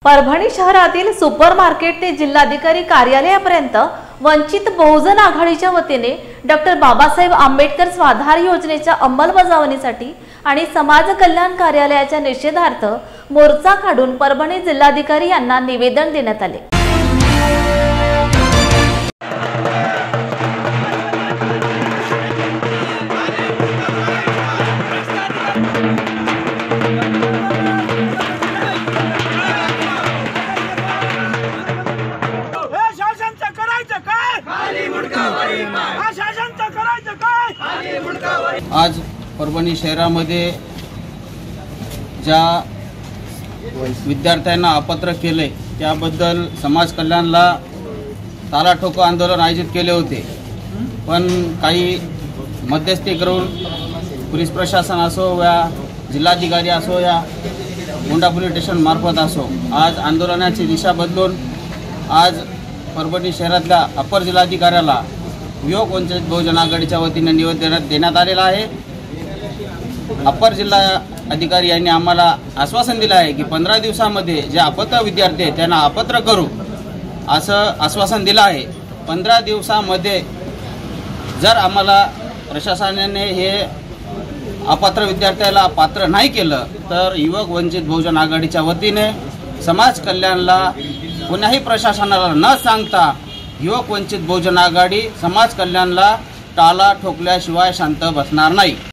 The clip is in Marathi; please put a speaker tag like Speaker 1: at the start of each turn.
Speaker 1: परभणी शहरातील सुपर मार्केट ते जिल्हाधिकारी कार्यालयापर्यंत वंचित बहुजन आघाडीच्या वतीने डॉक्टर बाबासाहेब आंबेडकर स्वाधार योजनेच्या अंमलबजावणीसाठी आणि समाज कल्याण कार्यालयाच्या निषेधार्थ मोर्चा काढून परभणी जिल्हाधिकारी यांना निवेदन देण्यात आले।
Speaker 2: आज परभणी शहरामध्ये ज्या विद्यार्थ्यांना अपात्र केले त्याबद्दल समाज कल्याणला ताला ठोको आंदोलन आयोजित केले होते, पण काही मध्यस्थी करून पोलीस प्रशासन असो या जिल्हाधिकारी असो या मोंढा पोलीस स्टेशन मार्फत असो आज आंदोलनाची दिशा बदलून आज परभणी शहरातल्या अपर जिल्हाधिकाऱ्याला युवक वंचित बहुजन आघाडीच्या वतीने निवेदन देण्यात आलेला आहे। अपर जिल्हा अधिकारी यांनी आम्हाला आश्वासन दिलं आहे की 15 दिवसांमध्ये जे अपात्र विद्यार्थी आहेत त्यांना अपात्र करू असं आश्वासन दिलं आहे। 15 दिवसांमध्ये जर आम्हाला प्रशासनाने हे अपात्र विद्यार्थ्याला पात्र नाही केलं तर युवक वंचित बहुजन आघाडीच्या वतीने समाज कल्याणला कोणाही प्रशासनाला न सांगता युवक वंचित बहुजन आघाडी समाज कल्याणला टाळा ठोकल्याशिवाय शांत बसणार नाही।